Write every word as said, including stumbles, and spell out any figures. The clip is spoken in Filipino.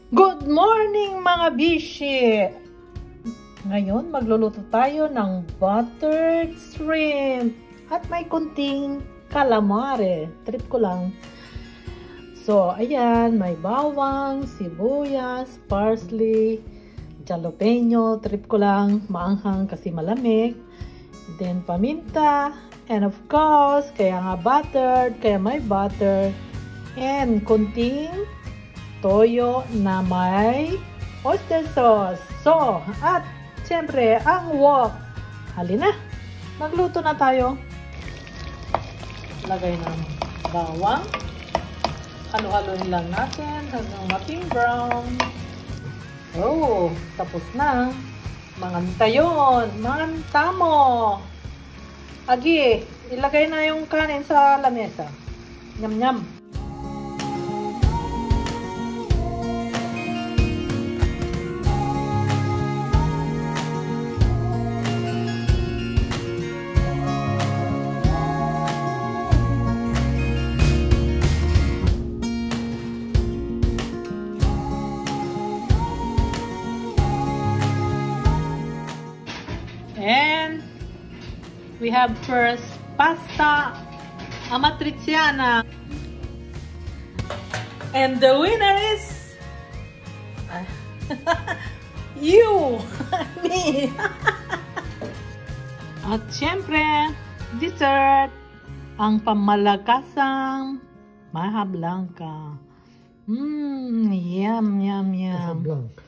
Good morning mga bishi! Ngayon magluluto tayo ng buttered shrimp at may kunting calamari. Trip ko lang. So ayan, may bawang, sibuyas, parsley, jalapeno. Trip ko lang, maanghang kasi malamig. Then paminta, and of course, kaya nga buttered, kaya may butter. And kunting toyo na may oyster sauce. So, at siyempre, ang wok. Halina, magluto na tayo. Lagay ng bawang. Halo-haloin lang natin hanggang mating brown. Oh, tapos na. Manganta yun. Manganta mo. Agi, ilagay na yung kanin sa lamesa. Nyam-nyam. And we have first pasta amatriciana. And the winner is you, me. At syempre, dessert, ang pamalakasang maha blanca. Mmm, yum, yum, yum.